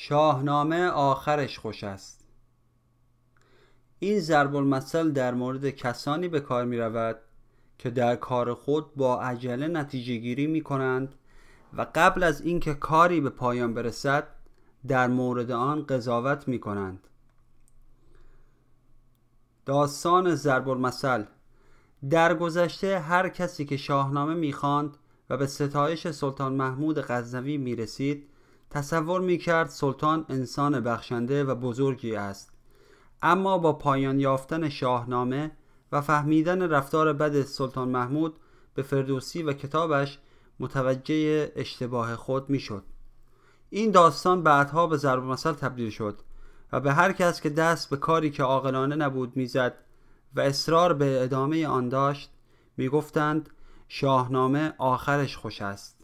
شاهنامه آخرش خوش است. این ضرب المثل در مورد کسانی به کار می رود که در کار خود با عجله نتیجه گیری می کنند و قبل از اینکه کاری به پایان برسد در مورد آن قضاوت می کنند. داستان ضرب المثل. در گذشته هر کسی که شاهنامه می خواند و به ستایش سلطان محمود غزنوی می رسید تصور می کرد سلطان انسان بخشنده و بزرگی است، اما با پایان یافتن شاهنامه و فهمیدن رفتار بد سلطان محمود به فردوسی و کتابش متوجه اشتباه خود می شد. این داستان بعدها به ضرب المثل تبدیل شد و به هر کس که دست به کاری که عاقلانه نبود میزد و اصرار به ادامه آن داشت میگفتند شاهنامه آخرش خوش است.